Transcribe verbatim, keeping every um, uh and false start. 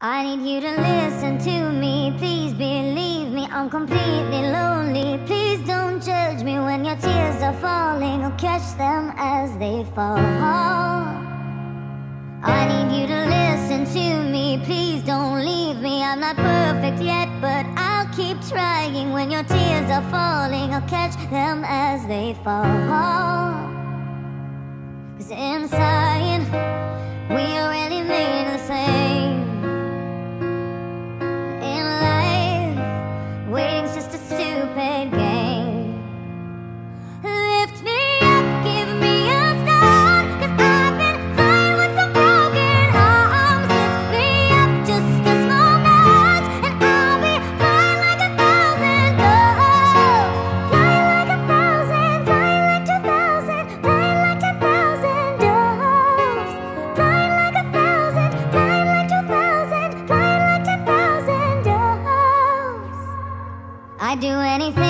I need you to listen to me, please believe me, I'm completely lonely. Please don't judge me when your tears are falling, I'll catch them as they fall. I need you to listen to me, please don't leave me. I'm not perfect yet, but I'll keep trying. When your tears are falling, I'll catch them as they fall. 'Cause inside, we are really made the same. In life, waiting's just a stupid game. Lift me up, give me a start, 'cause I've been flying with some broken arms. Lift me up just a small notch, and I'll be flying like a thousand doves. Flying like a thousand, flying like two thousand, flying like ten thousand doves. Flying like a thousand, flying like two thousand, flying like ten thousand doves. I'd do anything